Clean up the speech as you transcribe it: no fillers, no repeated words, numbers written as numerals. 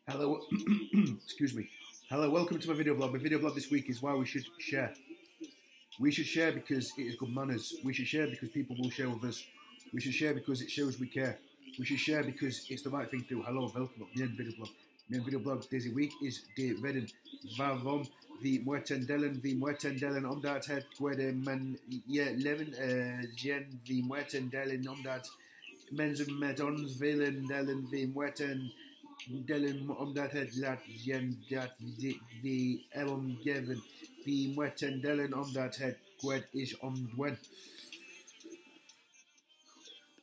Hello, excuse me. Hello, welcome to my video blog. My video blog this week is why we should share. We should share because it is good manners. We should share because people will share with us. We should share because it shows we care. We should share because it's the right thing to do. Hello, welcome to my video blog. My video blog deze week is de redden waarom vi muertendellen omdat het geworden men je leven gen vi muertendellen omdat mensen met ons willen delen vi muertendellen omdat het laat gen dat vi omgeven vi muertendellen omdat het kwet is omdwen.